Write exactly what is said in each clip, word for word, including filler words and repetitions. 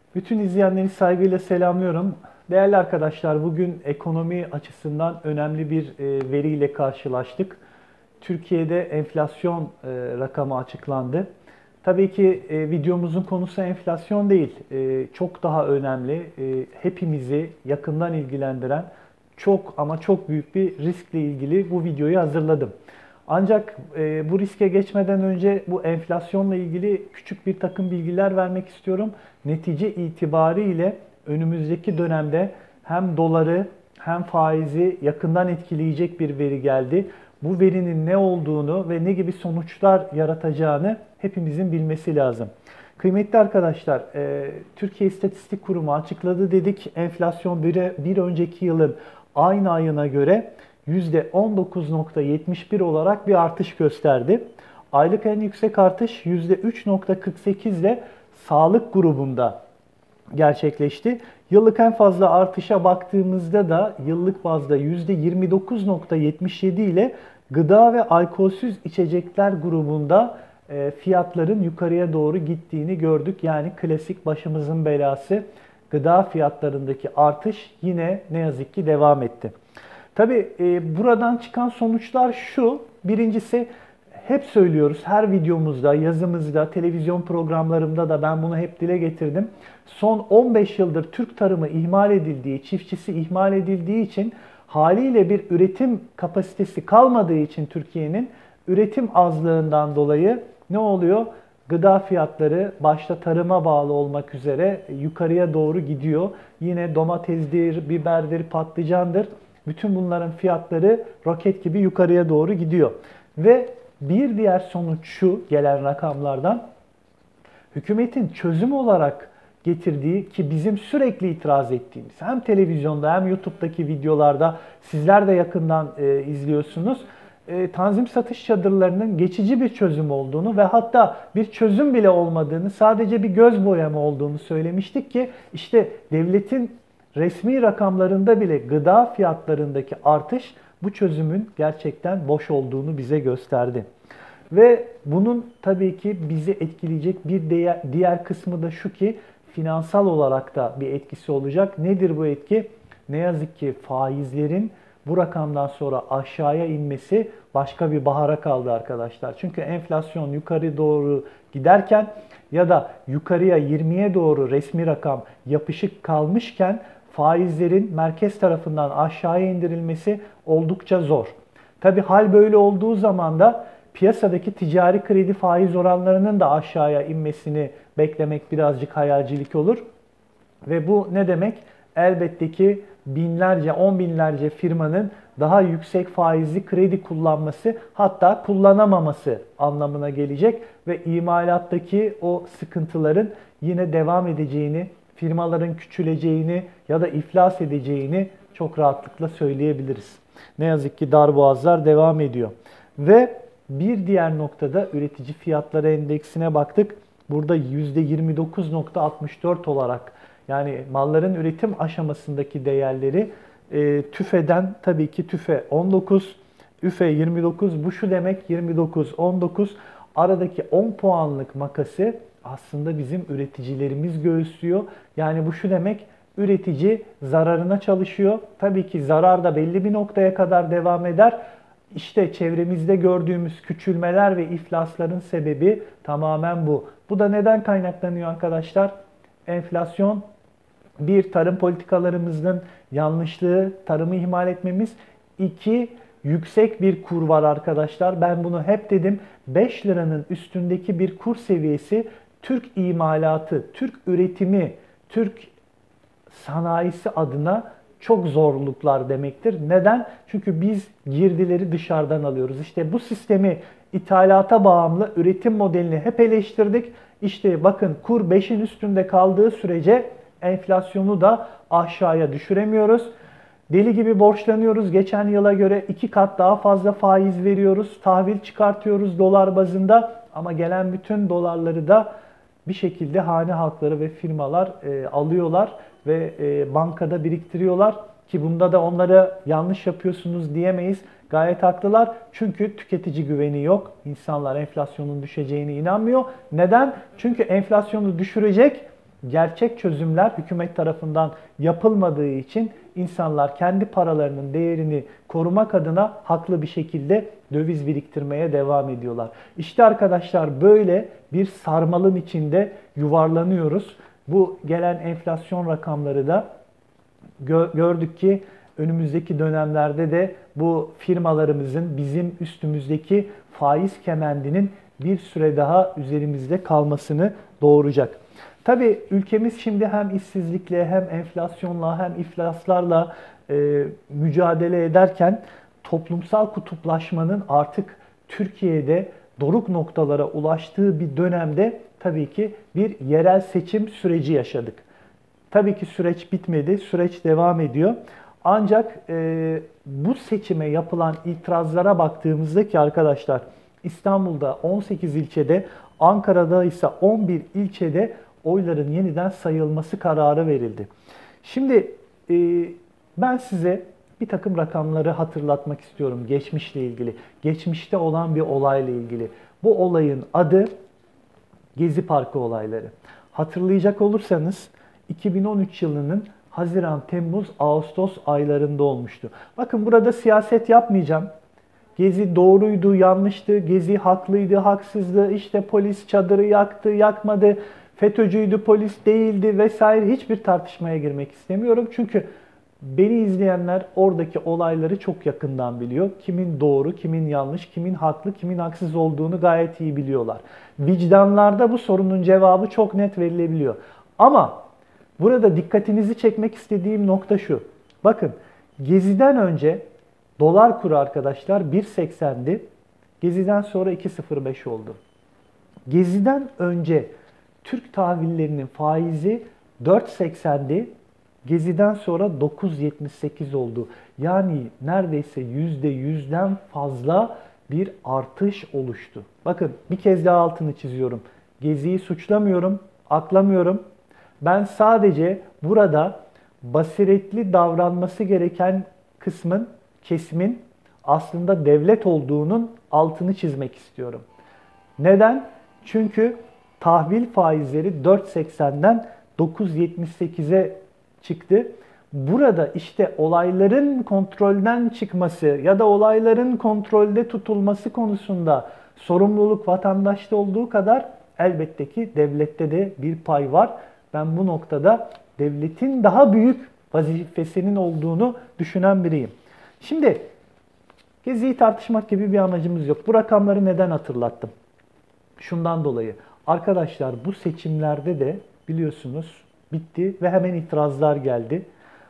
Bütün izleyenleri saygıyla selamlıyorum. Değerli arkadaşlar, bugün ekonomi açısından önemli bir e, veriyle karşılaştık. Türkiye'de enflasyon e, rakamı açıklandı. Tabii ki e, videomuzun konusu enflasyon değil. E, çok daha önemli, e, hepimizi yakından ilgilendiren çok ama çok büyük bir riskle ilgili bu videoyu hazırladım. Ancak e, bu riske geçmeden önce bu enflasyonla ilgili küçük bir takım bilgiler vermek istiyorum. Netice itibariyle önümüzdeki dönemde hem doları hem faizi yakından etkileyecek bir veri geldi. Bu verinin ne olduğunu ve ne gibi sonuçlar yaratacağını hepimizin bilmesi lazım. Kıymetli arkadaşlar, e, Türkiye İstatistik Kurumu açıkladı dedik. Enflasyon bir, bir önceki yılın aynı ayına göre yüzde on dokuz nokta yetmiş bir olarak bir artış gösterdi. Aylık en yüksek artış yüzde üç nokta kırk sekiz ile sağlık grubunda gerçekleşti. Yıllık en fazla artışa baktığımızda da yıllık bazda yüzde yirmi dokuz nokta yetmiş yedi ile gıda ve alkolsüz içecekler grubunda fiyatların yukarıya doğru gittiğini gördük. Yani klasik başımızın belası gıda fiyatlarındaki artış yine ne yazık ki devam etti. Tabii e, buradan çıkan sonuçlar şu. Birincisi hep söylüyoruz her videomuzda, yazımızda, televizyon programlarımda da ben bunu hep dile getirdim. Son on beş yıldır Türk tarımı ihmal edildiği, çiftçisi ihmal edildiği için haliyle bir üretim kapasitesi kalmadığı için Türkiye'nin üretim azlığından dolayı ne oluyor? Gıda fiyatları başta tarıma bağlı olmak üzere yukarıya doğru gidiyor. Yine domatesdir, biberdir, patlıcandır. Bütün bunların fiyatları roket gibi yukarıya doğru gidiyor. Ve bir diğer sonuç şu gelen rakamlardan, hükümetin çözüm olarak getirdiği ki bizim sürekli itiraz ettiğimiz hem televizyonda hem YouTube'daki videolarda sizler de yakından e, izliyorsunuz. E, tanzim satış çadırlarının geçici bir çözüm olduğunu ve hatta bir çözüm bile olmadığını, sadece bir göz boyama olduğunu söylemiştik ki işte devletin resmi rakamlarında bile gıda fiyatlarındaki artış bu çözümün gerçekten boş olduğunu bize gösterdi. Ve bunun tabii ki bizi etkileyecek bir diğer kısmı da şu ki finansal olarak da bir etkisi olacak. Nedir bu etki? Ne yazık ki faizlerin bu rakamdan sonra aşağıya inmesi başka bir bahara kaldı arkadaşlar. Çünkü enflasyon yukarı doğru giderken ya da yukarıya yirmiye doğru resmi rakam yapışık kalmışken faizlerin merkez tarafından aşağıya indirilmesi oldukça zor. Tabii hal böyle olduğu zaman da piyasadaki ticari kredi faiz oranlarının da aşağıya inmesini beklemek birazcık hayalcilik olur. Ve bu ne demek? Elbette ki binlerce, on binlerce firmanın daha yüksek faizli kredi kullanması, hatta kullanamaması anlamına gelecek ve imalattaki o sıkıntıların yine devam edeceğini, firmaların küçüleceğini ya da iflas edeceğini çok rahatlıkla söyleyebiliriz. Ne yazık ki darboğazlar devam ediyor. Ve bir diğer noktada üretici fiyatları endeksine baktık. Burada yüzde yirmi dokuz nokta altmış dört olarak, yani malların üretim aşamasındaki değerleri e, TÜFE'den tabii ki TÜFE on dokuz, ÜFE yirmi dokuz. Bu şu demek, yirmi dokuz, on dokuz aradaki on puanlık makası aslında bizim üreticilerimiz göğüslüyor. Yani bu şu demek, üretici zararına çalışıyor. Tabii ki zarar da belli bir noktaya kadar devam eder. İşte çevremizde gördüğümüz küçülmeler ve iflasların sebebi tamamen bu. Bu da neden kaynaklanıyor arkadaşlar? Enflasyon, bir, tarım politikalarımızın yanlışlığı, tarımı ihmal etmemiz. İki, yüksek bir kur var arkadaşlar. Ben bunu hep dedim. beş liranın üstündeki bir kur seviyesi Türk imalatı, Türk üretimi, Türk sanayisi adına çok zorluklar demektir. Neden? Çünkü biz girdileri dışarıdan alıyoruz. İşte bu sistemi, ithalata bağımlı üretim modelini hep eleştirdik. İşte bakın, kur beşin üstünde kaldığı sürece enflasyonu da aşağıya düşüremiyoruz. Deli gibi borçlanıyoruz. Geçen yıla göre iki kat daha fazla faiz veriyoruz. Tahvil çıkartıyoruz dolar bazında. Ama gelen bütün dolarları da bir şekilde hane halkları ve firmalar e, alıyorlar ve e, bankada biriktiriyorlar. Ki bunda da onlara yanlış yapıyorsunuz diyemeyiz. Gayet haklılar. Çünkü tüketici güveni yok. İnsanlar enflasyonun düşeceğine inanmıyor. Neden? Çünkü enflasyonu düşürecek gerçek çözümler hükümet tarafından yapılmadığı için insanlar kendi paralarının değerini korumak adına haklı bir şekilde döviz biriktirmeye devam ediyorlar. İşte arkadaşlar böyle bir sarmalın içinde yuvarlanıyoruz. Bu gelen enflasyon rakamları da gördük ki önümüzdeki dönemlerde de bu firmalarımızın bizim üstümüzdeki faiz kemendinin bir süre daha üzerimizde kalmasını doğuracak. Tabii ülkemiz şimdi hem işsizlikle hem enflasyonla hem iflaslarla e, mücadele ederken toplumsal kutuplaşmanın artık Türkiye'de doruk noktalara ulaştığı bir dönemde tabii ki bir yerel seçim süreci yaşadık. Tabii ki süreç bitmedi, süreç devam ediyor. Ancak e, bu seçime yapılan itirazlara baktığımızda ki arkadaşlar İstanbul'da on sekiz ilçede, Ankara'da ise on bir ilçede oyların yeniden sayılması kararı verildi. Şimdi e, ben size bir takım rakamları hatırlatmak istiyorum geçmişle ilgili. Geçmişte olan bir olayla ilgili. Bu olayın adı Gezi Parkı olayları. Hatırlayacak olursanız iki bin on üç yılının Haziran, Temmuz, Ağustos aylarında olmuştu. Bakın burada siyaset yapmayacağım. Gezi doğruydu, yanlıştı, Gezi haklıydı, haksızdı, işte polis çadırı yaktı, yakmadı, FETÖ'cüydü, polis değildi vesaire hiçbir tartışmaya girmek istemiyorum. Çünkü beni izleyenler oradaki olayları çok yakından biliyor. Kimin doğru, kimin yanlış, kimin haklı, kimin haksız olduğunu gayet iyi biliyorlar. Vicdanlarda bu sorunun cevabı çok net verilebiliyor. Ama burada dikkatinizi çekmek istediğim nokta şu. Bakın Gezi'den önce dolar kuru arkadaşlar bir virgül seksendi. Gezi'den sonra iki virgül sıfır beş oldu. Gezi'den önce Türk tahvillerinin faizi dört virgül seksendi. Gezi'den sonra dokuz virgül yetmiş sekiz oldu. Yani neredeyse yüzde yüzden fazla bir artış oluştu. Bakın bir kez daha altını çiziyorum. Gezi'yi suçlamıyorum, aklamıyorum. Ben sadece burada basiretli davranması gereken kısmın, kesimin aslında devlet olduğunun altını çizmek istiyorum. Neden? Çünkü tahvil faizleri dört virgül seksenden dokuz virgül yetmiş sekize çıktı. Burada işte olayların kontrolden çıkması ya da olayların kontrolde tutulması konusunda sorumluluk vatandaşta olduğu kadar elbette ki devlette de bir pay var. Ben bu noktada devletin daha büyük vazifesinin olduğunu düşünen biriyim. Şimdi Gezi'yi tartışmak gibi bir amacımız yok. Bu rakamları neden hatırlattım? Şundan dolayı. Arkadaşlar bu seçimlerde de biliyorsunuz bitti ve hemen itirazlar geldi.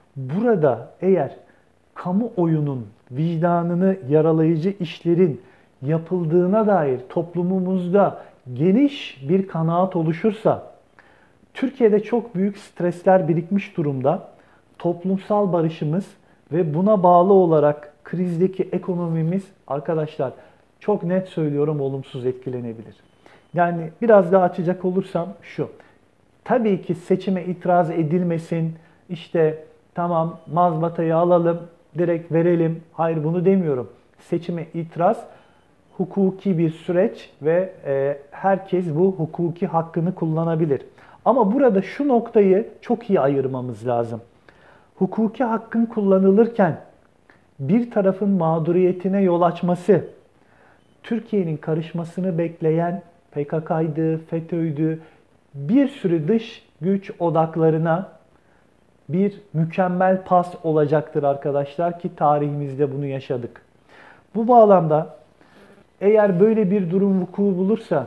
Burada eğer kamuoyunun vicdanını yaralayıcı işlerin yapıldığına dair toplumumuzda geniş bir kanaat oluşursa, Türkiye'de çok büyük stresler birikmiş durumda. Toplumsal barışımız ve buna bağlı olarak krizdeki ekonomimiz arkadaşlar çok net söylüyorum olumsuz etkilenebilir. Yani biraz daha açacak olursam şu. Tabii ki seçime itiraz edilmesin. İşte tamam mazbatayı alalım, direkt verelim. Hayır bunu demiyorum. Seçime itiraz hukuki bir süreç ve e, herkes bu hukuki hakkını kullanabilir. Ama burada şu noktayı çok iyi ayırmamız lazım. Hukuki hakkın kullanılırken bir tarafın mağduriyetine yol açması, Türkiye'nin karışmasını bekleyen P K K'ydı, FETÖ'ydü, bir sürü dış güç odaklarına bir mükemmel pas olacaktır arkadaşlar ki tarihimizde bunu yaşadık. Bu bağlamda eğer böyle bir durum vuku bulursa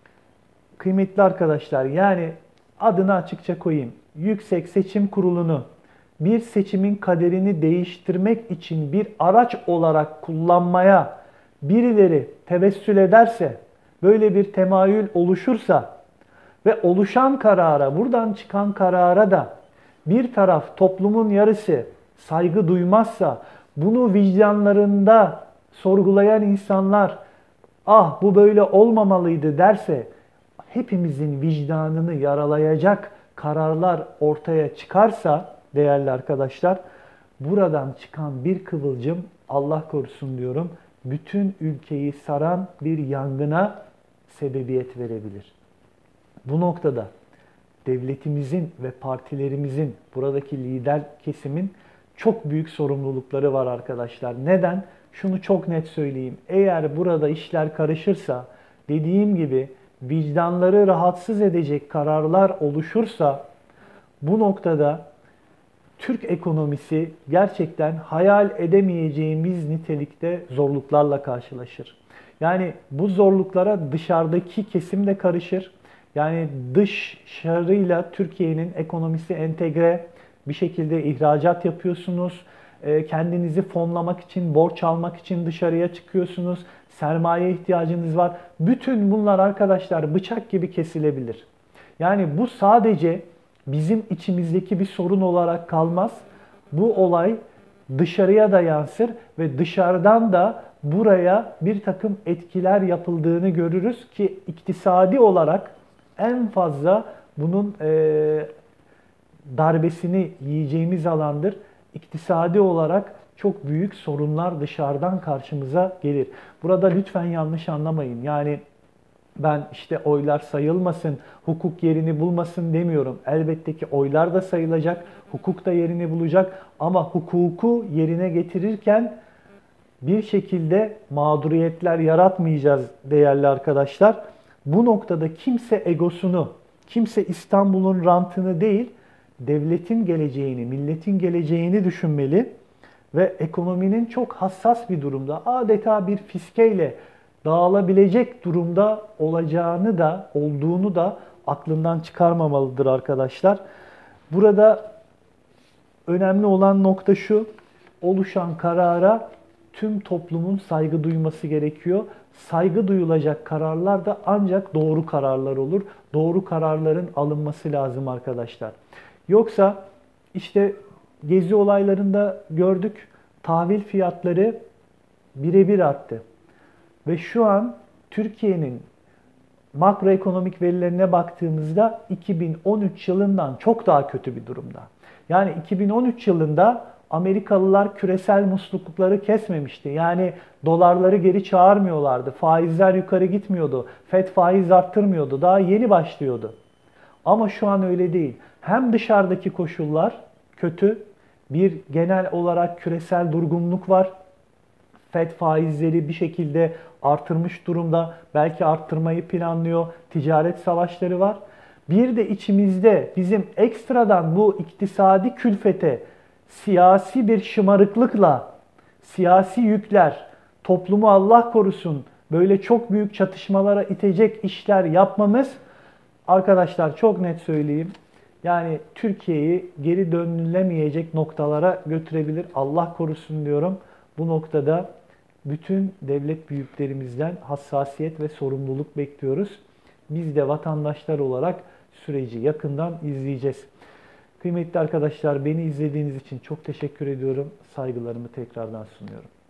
kıymetli arkadaşlar yani adını açıkça koyayım. Yüksek Seçim Kurulu'nu bir seçimin kaderini değiştirmek için bir araç olarak kullanmaya birileri tevessül ederse, böyle bir temayül oluşursa ve oluşan karara, buradan çıkan karara da bir taraf toplumun yarısı saygı duymazsa, bunu vicdanlarında sorgulayan insanlar ah bu böyle olmamalıydı derse, hepimizin vicdanını yaralayacak kararlar ortaya çıkarsa değerli arkadaşlar, buradan çıkan bir kıvılcım Allah korusun diyorum, bütün ülkeyi saran bir yangına sebebiyet verebilir. Bu noktada devletimizin ve partilerimizin, buradaki lider kesimin çok büyük sorumlulukları var arkadaşlar. Neden? Şunu çok net söyleyeyim. Eğer burada işler karışırsa, dediğim gibi vicdanları rahatsız edecek kararlar oluşursa, bu noktada Türk ekonomisi gerçekten hayal edemeyeceğimiz nitelikte zorluklarla karşılaşır. Yani bu zorluklara dışarıdaki kesim de karışır. Yani dışarıyla Türkiye'nin ekonomisi entegre bir şekilde ihracat yapıyorsunuz. Kendinizi fonlamak için, borç almak için dışarıya çıkıyorsunuz. Sermaye ihtiyacınız var. Bütün bunlar arkadaşlar bıçak gibi kesilebilir. Yani bu sadece bizim içimizdeki bir sorun olarak kalmaz. Bu olay dışarıya da yansır ve dışarıdan da buraya bir takım etkiler yapıldığını görürüz ki iktisadi olarak en fazla bunun e, darbesini yiyeceğimiz alandır. İktisadi olarak çok büyük sorunlar dışarıdan karşımıza gelir. Burada lütfen yanlış anlamayın. Yani ben işte oylar sayılmasın, hukuk yerini bulmasın demiyorum. Elbette ki oylar da sayılacak, hukuk da yerini bulacak ama hukuku yerine getirirken bir şekilde mağduriyetler yaratmayacağız değerli arkadaşlar. Bu noktada kimse egosunu, kimse İstanbul'un rantını değil, devletin geleceğini, milletin geleceğini düşünmeli ve ekonominin çok hassas bir durumda, adeta bir fiskeyle dağılabilecek durumda olacağını da, olduğunu da aklından çıkarmamalıdır arkadaşlar. Burada önemli olan nokta şu, oluşan karara tüm toplumun saygı duyması gerekiyor. Saygı duyulacak kararlar da ancak doğru kararlar olur. Doğru kararların alınması lazım arkadaşlar. Yoksa işte gezi olaylarında gördük, tahvil fiyatları birebir arttı. Ve şu an Türkiye'nin makroekonomik verilerine baktığımızda iki bin on üç yılından çok daha kötü bir durumda. Yani iki bin on üç yılında Amerikalılar küresel muslukları kesmemişti. Yani dolarları geri çağırmıyorlardı. Faizler yukarı gitmiyordu. Fed faiz arttırmıyordu. Daha yeni başlıyordu. Ama şu an öyle değil. Hem dışarıdaki koşullar kötü, bir genel olarak küresel durgunluk var. Fed faizleri bir şekilde artırmış durumda. Belki arttırmayı planlıyor. Ticaret savaşları var. Bir de içimizde bizim ekstradan bu iktisadi külfete siyasi bir şımarıklıkla, siyasi yükler, toplumu Allah korusun böyle çok büyük çatışmalara itecek işler yapmamız, arkadaşlar çok net söyleyeyim, yani Türkiye'yi geri dönülemeyecek noktalara götürebilir. Allah korusun diyorum. Bu noktada bütün devlet büyüklerimizden hassasiyet ve sorumluluk bekliyoruz. Biz de vatandaşlar olarak süreci yakından izleyeceğiz. Kıymetli arkadaşlar, beni izlediğiniz için çok teşekkür ediyorum. Saygılarımı tekrardan sunuyorum.